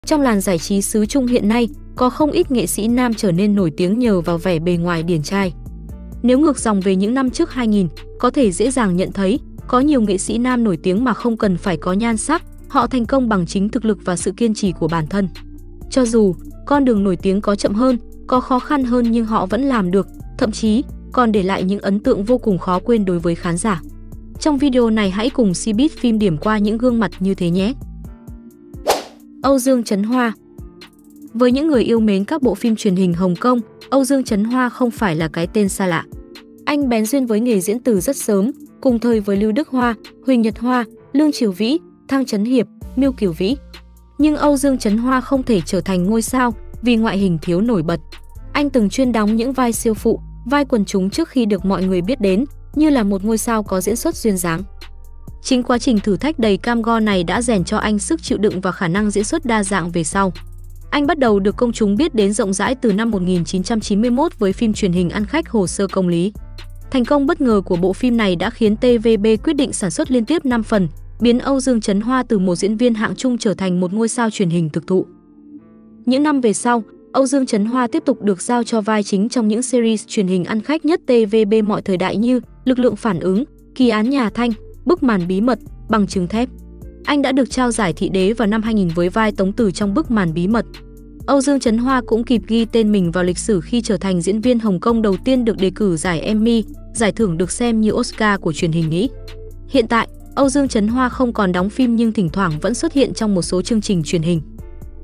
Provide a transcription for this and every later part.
Trong làng giải trí xứ Trung hiện nay, có không ít nghệ sĩ nam trở nên nổi tiếng nhờ vào vẻ bề ngoài điển trai. Nếu ngược dòng về những năm trước 2000, có thể dễ dàng nhận thấy, có nhiều nghệ sĩ nam nổi tiếng mà không cần phải có nhan sắc, họ thành công bằng chính thực lực và sự kiên trì của bản thân. Cho dù con đường nổi tiếng có chậm hơn, có khó khăn hơn nhưng họ vẫn làm được, thậm chí còn để lại những ấn tượng vô cùng khó quên đối với khán giả. Trong video này hãy cùng Cbiz Phim điểm qua những gương mặt như thế nhé. Âu Dương Trấn Hoa. Với những người yêu mến các bộ phim truyền hình Hồng Kông, Âu Dương Trấn Hoa không phải là cái tên xa lạ. Anh bén duyên với nghề diễn từ rất sớm, cùng thời với Lưu Đức Hoa, Huỳnh Nhật Hoa, Lương Triều Vĩ, Thang Chấn Hiệp, Miêu Kiều Vĩ. Nhưng Âu Dương Trấn Hoa không thể trở thành ngôi sao vì ngoại hình thiếu nổi bật. Anh từng chuyên đóng những vai siêu phụ, vai quần chúng trước khi được mọi người biết đến, như là một ngôi sao có diễn xuất duyên dáng. Chính quá trình thử thách đầy cam go này đã rèn cho anh sức chịu đựng và khả năng diễn xuất đa dạng về sau. Anh bắt đầu được công chúng biết đến rộng rãi từ năm 1991 với phim truyền hình Ăn Khách Hồ Sơ Công Lý. Thành công bất ngờ của bộ phim này đã khiến TVB quyết định sản xuất liên tiếp 5 phần, biến Âu Dương Trấn Hoa từ một diễn viên hạng trung trở thành một ngôi sao truyền hình thực thụ. Những năm về sau, Âu Dương Trấn Hoa tiếp tục được giao cho vai chính trong những series truyền hình ăn khách nhất TVB mọi thời đại như Lực lượng phản ứng, Kỳ án nhà Thanh, Bức màn bí mật, Bằng chứng thép. Anh đã được trao giải Thị Đế vào năm 2000 với vai Tống Tử trong Bức màn bí mật. Âu Dương Trấn Hoa cũng kịp ghi tên mình vào lịch sử khi trở thành diễn viên Hồng Kông đầu tiên được đề cử giải Emmy, giải thưởng được xem như Oscar của truyền hình Mỹ. Hiện tại, Âu Dương Trấn Hoa không còn đóng phim nhưng thỉnh thoảng vẫn xuất hiện trong một số chương trình truyền hình.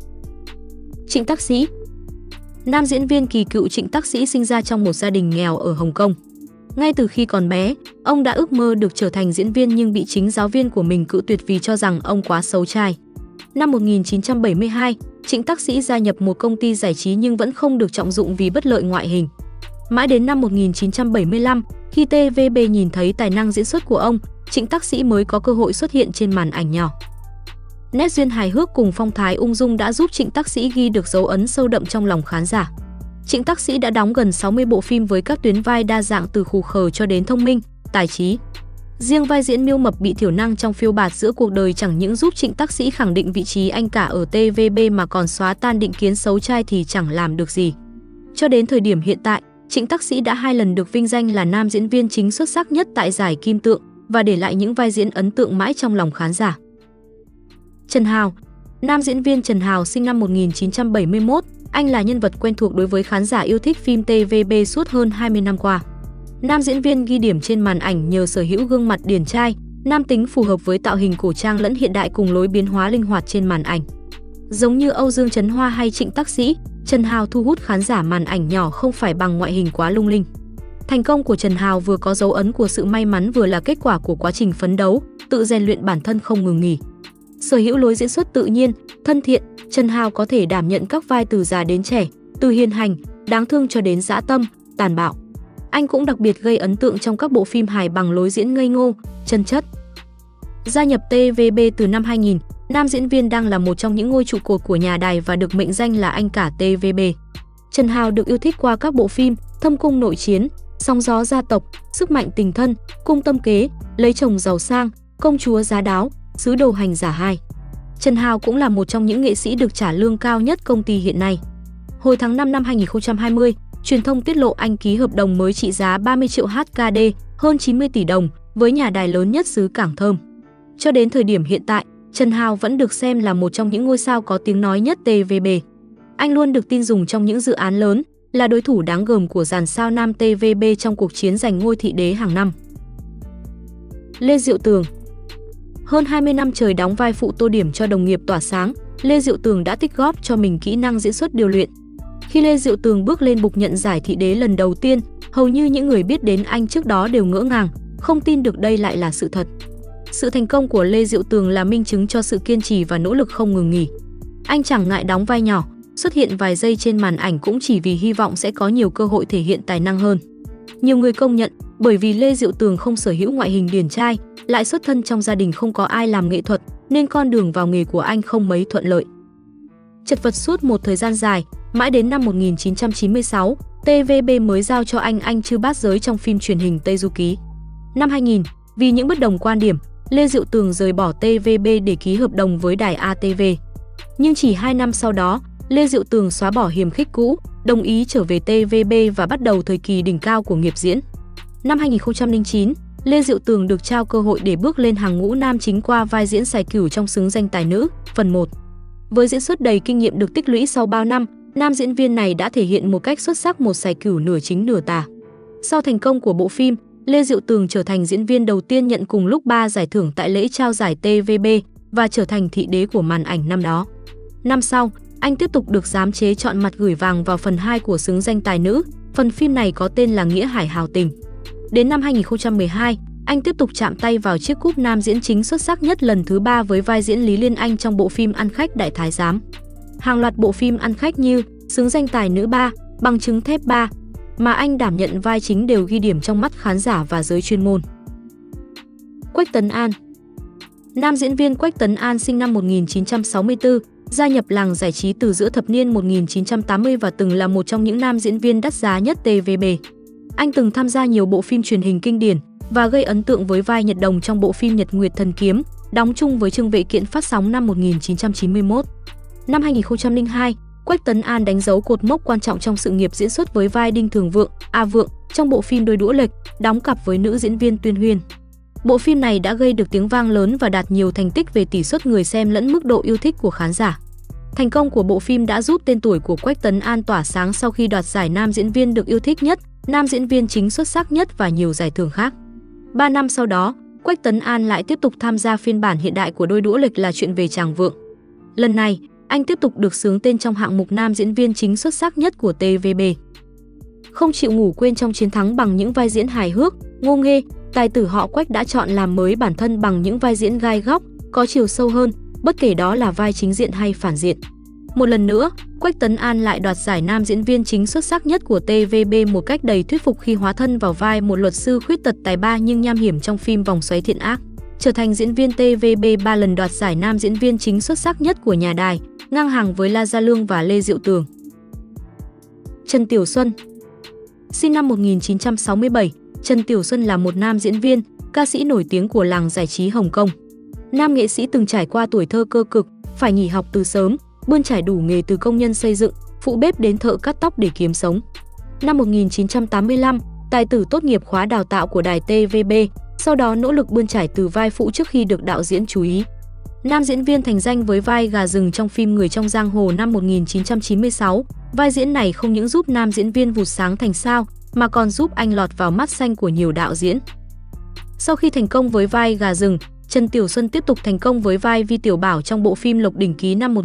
Trịnh Tắc Sĩ. Nam diễn viên kỳ cựu Trịnh Tắc Sĩ sinh ra trong một gia đình nghèo ở Hồng Kông. Ngay từ khi còn bé, ông đã ước mơ được trở thành diễn viên nhưng bị chính giáo viên của mình cự tuyệt vì cho rằng ông quá xấu trai. Năm 1972, Trịnh Tắc Sĩ gia nhập một công ty giải trí nhưng vẫn không được trọng dụng vì bất lợi ngoại hình. Mãi đến năm 1975, khi TVB nhìn thấy tài năng diễn xuất của ông, Trịnh Tắc Sĩ mới có cơ hội xuất hiện trên màn ảnh nhỏ. Nét duyên hài hước cùng phong thái ung dung đã giúp Trịnh Tắc Sĩ ghi được dấu ấn sâu đậm trong lòng khán giả. Trịnh Tắc Sĩ đã đóng gần 60 bộ phim với các tuyến vai đa dạng từ khù khờ cho đến thông minh, tài trí. Riêng vai diễn Miêu Mập bị thiểu năng trong Phiêu bạt giữa cuộc đời chẳng những giúp Trịnh Tắc Sĩ khẳng định vị trí anh cả ở TVB mà còn xóa tan định kiến xấu trai thì chẳng làm được gì. Cho đến thời điểm hiện tại, Trịnh Tắc Sĩ đã 2 lần được vinh danh là nam diễn viên chính xuất sắc nhất tại giải Kim Tượng và để lại những vai diễn ấn tượng mãi trong lòng khán giả. Trần Hào. Nam diễn viên Trần Hào sinh năm 1971, anh là nhân vật quen thuộc đối với khán giả yêu thích phim TVB suốt hơn 20 năm qua. Nam diễn viên ghi điểm trên màn ảnh nhờ sở hữu gương mặt điển trai, nam tính phù hợp với tạo hình cổ trang lẫn hiện đại cùng lối biến hóa linh hoạt trên màn ảnh. Giống như Âu Dương Trấn Hoa hay Trịnh Tắc Sĩ, Trần Hào thu hút khán giả màn ảnh nhỏ không phải bằng ngoại hình quá lung linh. Thành công của Trần Hào vừa có dấu ấn của sự may mắn vừa là kết quả của quá trình phấn đấu, tự rèn luyện bản thân không ngừng nghỉ. Sở hữu lối diễn xuất tự nhiên, thân thiện, Trần Hào có thể đảm nhận các vai từ già đến trẻ, từ hiền hành, đáng thương cho đến dã tâm, tàn bạo. Anh cũng đặc biệt gây ấn tượng trong các bộ phim hài bằng lối diễn ngây ngô, chân chất. Gia nhập TVB từ năm 2000, nam diễn viên đang là một trong những ngôi trụ cột của nhà đài và được mệnh danh là anh cả TVB. Trần Hào được yêu thích qua các bộ phim Thâm cung nội chiến, Sóng gió gia tộc, Sức mạnh tình thân, Cung tâm kế, Lấy chồng giàu sang, Công chúa giá đáo, Sứ đồ hành giả 2. Trần Hào cũng là một trong những nghệ sĩ được trả lương cao nhất công ty hiện nay. Hồi tháng 5 năm 2020, truyền thông tiết lộ anh ký hợp đồng mới trị giá 30 triệu HKD, hơn 90 tỷ đồng, với nhà đài lớn nhất xứ Cảng Thơm. Cho đến thời điểm hiện tại, Trần Hào vẫn được xem là một trong những ngôi sao có tiếng nói nhất TVB. Anh luôn được tin dùng trong những dự án lớn, là đối thủ đáng gờm của dàn sao nam TVB trong cuộc chiến giành ngôi thị đế hàng năm. Lê Diệu Tường. Hơn 20 năm trời đóng vai phụ tô điểm cho đồng nghiệp tỏa sáng, Lê Diệu Tường đã tích góp cho mình kỹ năng diễn xuất điều luyện. Khi Lê Diệu Tường bước lên bục nhận giải Thị Đế lần đầu tiên, hầu như những người biết đến anh trước đó đều ngỡ ngàng, không tin được đây lại là sự thật. Sự thành công của Lê Diệu Tường là minh chứng cho sự kiên trì và nỗ lực không ngừng nghỉ. Anh chẳng ngại đóng vai nhỏ, xuất hiện vài giây trên màn ảnh cũng chỉ vì hy vọng sẽ có nhiều cơ hội thể hiện tài năng hơn. Nhiều người công nhận, bởi vì Lê Diệu Tường không sở hữu ngoại hình điển trai, lại xuất thân trong gia đình không có ai làm nghệ thuật, nên con đường vào nghề của anh không mấy thuận lợi. Chật vật suốt một thời gian dài, mãi đến năm 1996, TVB mới giao cho anh Chư Bát Giới trong phim truyền hình Tây Du Ký. Năm 2000, vì những bất đồng quan điểm, Lê Diệu Tường rời bỏ TVB để ký hợp đồng với đài ATV. Nhưng chỉ 2 năm sau đó, Lê Diệu Tường xóa bỏ hiềm khích cũ, đồng ý trở về TVB và bắt đầu thời kỳ đỉnh cao của nghiệp diễn. Năm 2009, Lê Diệu Tường được trao cơ hội để bước lên hàng ngũ nam chính qua vai diễn Sài Cửu trong Xứng danh tài nữ, phần 1. Với diễn xuất đầy kinh nghiệm được tích lũy sau bao năm, nam diễn viên này đã thể hiện một cách xuất sắc một Sài Cửu nửa chính nửa tà. Sau thành công của bộ phim, Lê Diệu Tường trở thành diễn viên đầu tiên nhận cùng lúc 3 giải thưởng tại lễ trao giải TVB và trở thành thị đế của màn ảnh năm đó. Năm sau, anh tiếp tục được giám chế chọn mặt gửi vàng vào phần 2 của Xứng danh tài nữ, phần phim này có tên là Nghĩa Hải Hào Tình. Đến năm 2012, anh tiếp tục chạm tay vào chiếc cúp nam diễn chính xuất sắc nhất lần thứ 3 với vai diễn Lý Liên Anh trong bộ phim Ăn Khách Đại Thái Giám. Hàng loạt bộ phim ăn khách như Xứng danh tài nữ 3, Bằng chứng thép 3 mà anh đảm nhận vai chính đều ghi điểm trong mắt khán giả và giới chuyên môn. Quách Tấn An. Nam diễn viên Quách Tấn An sinh năm 1964, gia nhập làng giải trí từ giữa thập niên 1980 và từng là một trong những nam diễn viên đắt giá nhất TVB. Anh từng tham gia nhiều bộ phim truyền hình kinh điển và gây ấn tượng với vai Nhật Đồng trong bộ phim Nhật Nguyệt Thần Kiếm, đóng chung với Trương Vệ Kiện phát sóng năm 1991. Năm 2002, Quách Tấn An đánh dấu cột mốc quan trọng trong sự nghiệp diễn xuất với vai Đinh Thường Vượng, A Vượng trong bộ phim Đôi đũa lệch, đóng cặp với nữ diễn viên Tuyên Huyên. Bộ phim này đã gây được tiếng vang lớn và đạt nhiều thành tích về tỷ suất người xem lẫn mức độ yêu thích của khán giả. Thành công của bộ phim đã giúp tên tuổi của Quách Tấn An tỏa sáng sau khi đoạt giải nam diễn viên được yêu thích nhất, nam diễn viên chính xuất sắc nhất và nhiều giải thưởng khác. 3 năm sau đó, Quách Tấn An lại tiếp tục tham gia phiên bản hiện đại của Đôi đũa lệch là Chuyện về Tràng Vượng. Lần này, anh tiếp tục được xướng tên trong hạng mục nam diễn viên chính xuất sắc nhất của TVB. Không chịu ngủ quên trong chiến thắng bằng những vai diễn hài hước, ngô nghê, tài tử họ Quách đã chọn làm mới bản thân bằng những vai diễn gai góc, có chiều sâu hơn, bất kể đó là vai chính diện hay phản diện. Một lần nữa, Quách Tấn An lại đoạt giải nam diễn viên chính xuất sắc nhất của TVB một cách đầy thuyết phục khi hóa thân vào vai một luật sư khuyết tật tài ba nhưng nham hiểm trong phim Vòng xoáy thiện ác, trở thành diễn viên TVB 3 lần đoạt giải nam diễn viên chính xuất sắc nhất của nhà đài, ngang hàng với La Gia Lương và Lê Diệu Tường. Trần Tiểu Xuân. Sinh năm 1967, Trần Tiểu Xuân là một nam diễn viên, ca sĩ nổi tiếng của làng giải trí Hồng Kông. Nam nghệ sĩ từng trải qua tuổi thơ cơ cực, phải nghỉ học từ sớm, bươn trải đủ nghề từ công nhân xây dựng, phụ bếp đến thợ cắt tóc để kiếm sống. Năm 1985, tài tử tốt nghiệp khóa đào tạo của đài TVB, sau đó nỗ lực bươn trải từ vai phụ trước khi được đạo diễn chú ý. Nam diễn viên thành danh với vai gà rừng trong phim Người trong giang hồ năm 1996. Vai diễn này không những giúp nam diễn viên vụt sáng thành sao, mà còn giúp anh lọt vào mắt xanh của nhiều đạo diễn. Sau khi thành công với vai gà rừng, Trần Tiểu Xuân tiếp tục thành công với vai Vi Tiểu Bảo trong bộ phim Lộc Đỉnh Ký năm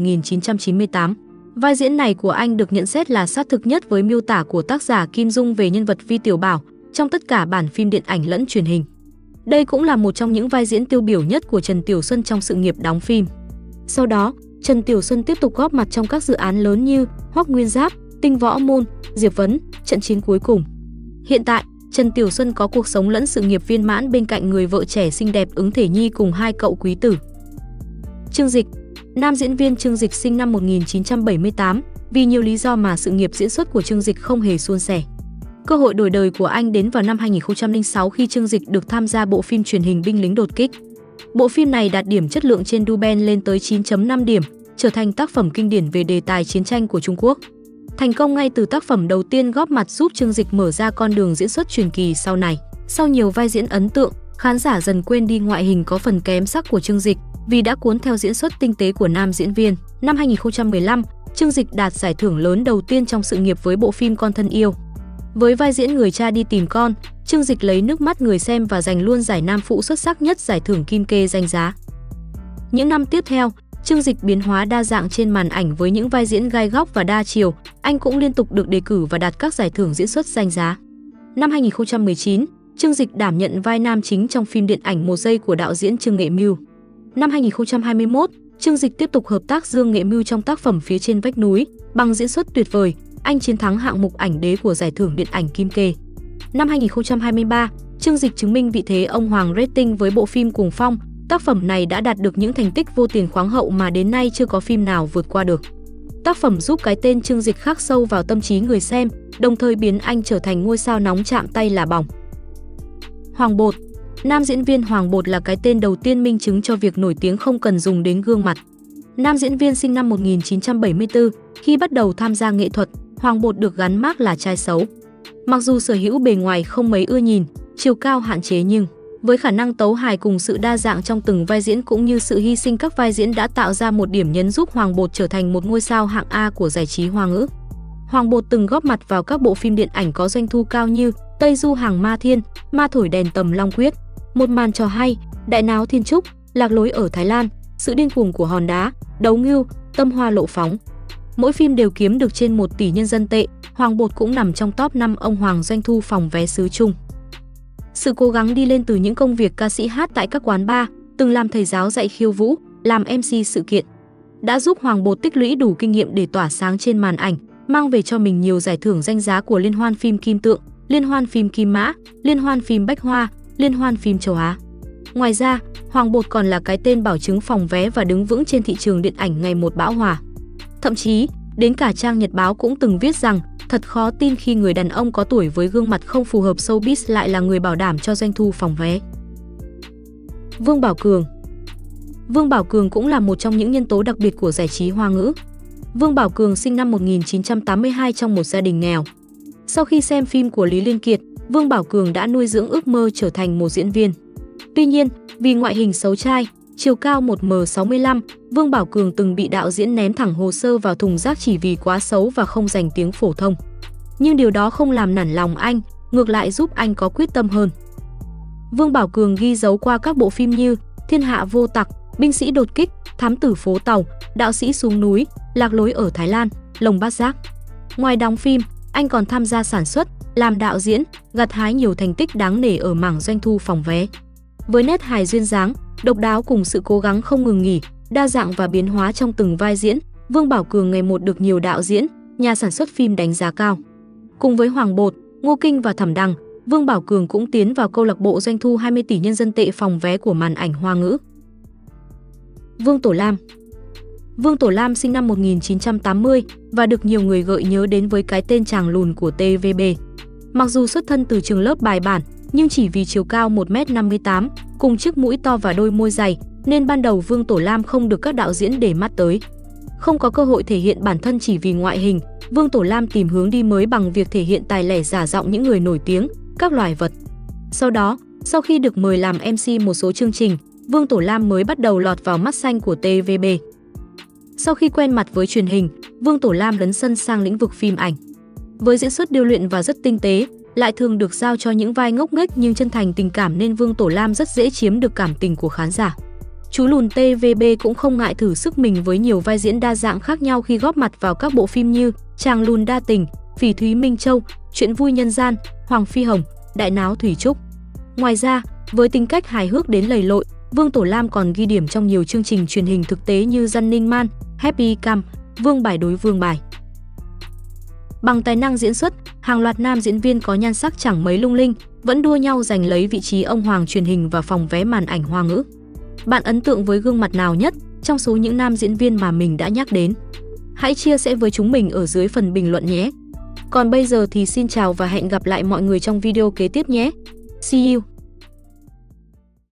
1998. Vai diễn này của anh được nhận xét là sát thực nhất với miêu tả của tác giả Kim Dung về nhân vật Vi Tiểu Bảo trong tất cả bản phim điện ảnh lẫn truyền hình. Đây cũng là một trong những vai diễn tiêu biểu nhất của Trần Tiểu Xuân trong sự nghiệp đóng phim. Sau đó, Trần Tiểu Xuân tiếp tục góp mặt trong các dự án lớn như Hoắc Nguyên Giáp, Tinh Võ Môn, Diệp Vấn, Trận chiến cuối cùng. Hiện tại, Trần Tiểu Xuân có cuộc sống lẫn sự nghiệp viên mãn bên cạnh người vợ trẻ xinh đẹp Ứng Thể Nhi cùng 2 cậu quý tử. Trương Dịch. Nam diễn viên Trương Dịch sinh năm 1978, vì nhiều lý do mà sự nghiệp diễn xuất của Trương Dịch không hề suôn sẻ. Cơ hội đổi đời của anh đến vào năm 2006 khi Trương Dịch được tham gia bộ phim truyền hình Binh lính đột kích. Bộ phim này đạt điểm chất lượng trên Duben lên tới 9.5 điểm, trở thành tác phẩm kinh điển về đề tài chiến tranh của Trung Quốc. Thành công ngay từ tác phẩm đầu tiên góp mặt giúp Trương Dịch mở ra con đường diễn xuất truyền kỳ sau này. Sau nhiều vai diễn ấn tượng, khán giả dần quên đi ngoại hình có phần kém sắc của Trương Dịch vì đã cuốn theo diễn xuất tinh tế của nam diễn viên. Năm 2015, Trương Dịch đạt giải thưởng lớn đầu tiên trong sự nghiệp với bộ phim Con Thân Yêu. Với vai diễn người cha đi tìm con, Trương Dịch lấy nước mắt người xem và giành luôn giải nam phụ xuất sắc nhất giải thưởng Kim Kê danh giá. Những năm tiếp theo, Trương Dịch biến hóa đa dạng trên màn ảnh với những vai diễn gai góc và đa chiều, anh cũng liên tục được đề cử và đạt các giải thưởng diễn xuất danh giá. Năm 2019, Trương Dịch đảm nhận vai nam chính trong phim điện ảnh Một giây của đạo diễn Trương Nghệ Mưu. Năm 2021, Trương Dịch tiếp tục hợp tác Dương Nghệ Mưu trong tác phẩm Phía trên vách núi, bằng diễn xuất tuyệt vời, anh chiến thắng hạng mục ảnh đế của giải thưởng điện ảnh Kim Kê. Năm 2023, Trương Dịch chứng minh vị thế ông hoàng rating với bộ phim Cuồng Phong. Tác phẩm này đã đạt được những thành tích vô tiền khoáng hậu mà đến nay chưa có phim nào vượt qua được. Tác phẩm giúp cái tên Trương Dịch khắc sâu vào tâm trí người xem, đồng thời biến anh trở thành ngôi sao nóng chạm tay là bỏng. Hoàng Bột. Nam diễn viên Hoàng Bột là cái tên đầu tiên minh chứng cho việc nổi tiếng không cần dùng đến gương mặt. Nam diễn viên sinh năm 1974, khi bắt đầu tham gia nghệ thuật, Hoàng Bột được gắn mác là trai xấu. Mặc dù sở hữu bề ngoài không mấy ưa nhìn, chiều cao hạn chế nhưng với khả năng tấu hài cùng sự đa dạng trong từng vai diễn cũng như sự hy sinh các vai diễn đã tạo ra một điểm nhấn giúp Hoàng Bột trở thành một ngôi sao hạng A của giải trí Hoa ngữ. Hoàng Bột từng góp mặt vào các bộ phim điện ảnh có doanh thu cao như Tây Du Hàng Ma Thiên, Ma Thổi Đèn Tầm Long Quyết, Một Màn Trò Hay, Đại Náo Thiên Trúc, Lạc Lối ở Thái Lan, Sự Điên Cuồng của Hòn Đá, Đấu Ngưu, Tâm Hoa Lộ Phóng. Mỗi phim đều kiếm được trên 1 tỷ nhân dân tệ, Hoàng Bột cũng nằm trong top 5 ông hoàng doanh thu phòng vé xứ Trung. Sự cố gắng đi lên từ những công việc ca sĩ hát tại các quán bar, từng làm thầy giáo dạy khiêu vũ, làm MC sự kiện, đã giúp Hoàng Bột tích lũy đủ kinh nghiệm để tỏa sáng trên màn ảnh, mang về cho mình nhiều giải thưởng danh giá của Liên hoan phim Kim Tượng, Liên hoan phim Kim Mã, Liên hoan phim Bách Hoa, Liên hoan phim Châu Á. Ngoài ra, Hoàng Bột còn là cái tên bảo chứng phòng vé và đứng vững trên thị trường điện ảnh ngày một bão hòa. Thậm chí, đến cả trang nhật báo cũng từng viết rằng thật khó tin khi người đàn ông có tuổi với gương mặt không phù hợp showbiz lại là người bảo đảm cho doanh thu phòng vé. Vương Bảo Cường. Vương Bảo Cường cũng là một trong những nhân tố đặc biệt của giải trí Hoa ngữ. Vương Bảo Cường sinh năm 1982 trong một gia đình nghèo. Sau khi xem phim của Lý Liên Kiệt, Vương Bảo Cường đã nuôi dưỡng ước mơ trở thành một diễn viên. Tuy nhiên, vì ngoại hình xấu trai, chiều cao 1m65, Vương Bảo Cường từng bị đạo diễn ném thẳng hồ sơ vào thùng rác chỉ vì quá xấu và không dành tiếng phổ thông. Nhưng điều đó không làm nản lòng anh, ngược lại giúp anh có quyết tâm hơn. Vương Bảo Cường ghi dấu qua các bộ phim như Thiên Hạ Vô Tặc, Binh Sĩ Đột Kích, Thám Tử Phố Tàu, Đạo Sĩ Xuống Núi, Lạc Lối ở Thái Lan, Lồng Bát Giác. Ngoài đóng phim, anh còn tham gia sản xuất, làm đạo diễn, gặt hái nhiều thành tích đáng nể ở mảng doanh thu phòng vé. Với nét hài duyên dáng, độc đáo cùng sự cố gắng không ngừng nghỉ, đa dạng và biến hóa trong từng vai diễn, Vương Bảo Cường ngày một được nhiều đạo diễn, nhà sản xuất phim đánh giá cao. Cùng với Hoàng Bột, Ngô Kinh và Thẩm Đằng, Vương Bảo Cường cũng tiến vào câu lạc bộ doanh thu 20 tỷ nhân dân tệ phòng vé của màn ảnh Hoa ngữ. Vương Tổ Lam. Vương Tổ Lam sinh năm 1980 và được nhiều người gợi nhớ đến với cái tên chàng lùn của TVB. Mặc dù xuất thân từ trường lớp bài bản, nhưng chỉ vì chiều cao 1m58, cùng chiếc mũi to và đôi môi dày, nên ban đầu Vương Tổ Lam không được các đạo diễn để mắt tới. Không có cơ hội thể hiện bản thân chỉ vì ngoại hình, Vương Tổ Lam tìm hướng đi mới bằng việc thể hiện tài lẻ giả giọng những người nổi tiếng, các loài vật. Sau đó, sau khi được mời làm MC một số chương trình, Vương Tổ Lam mới bắt đầu lọt vào mắt xanh của TVB. Sau khi quen mặt với truyền hình, Vương Tổ Lam lấn sân sang lĩnh vực phim ảnh. Với diễn xuất điêu luyện và rất tinh tế, lại thường được giao cho những vai ngốc nghếch nhưng chân thành tình cảm nên Vương Tổ Lam rất dễ chiếm được cảm tình của khán giả. Chú lùn TVB cũng không ngại thử sức mình với nhiều vai diễn đa dạng khác nhau khi góp mặt vào các bộ phim như Chàng Lùn Đa Tình, Phỉ Thúy Minh Châu, Chuyện Vui Nhân Gian, Hoàng Phi Hồng, Đại Náo Thủy Trúc. Ngoài ra, với tính cách hài hước đến lầy lội, Vương Tổ Lam còn ghi điểm trong nhiều chương trình truyền hình thực tế như Running Man, Happy Camp, Vương Bài đối Vương Bài. Bằng tài năng diễn xuất, hàng loạt nam diễn viên có nhan sắc chẳng mấy lung linh vẫn đua nhau giành lấy vị trí ông hoàng truyền hình và phòng vé màn ảnh Hoa ngữ. Bạn ấn tượng với gương mặt nào nhất trong số những nam diễn viên mà mình đã nhắc đến? Hãy chia sẻ với chúng mình ở dưới phần bình luận nhé! Còn bây giờ thì xin chào và hẹn gặp lại mọi người trong video kế tiếp nhé! See you!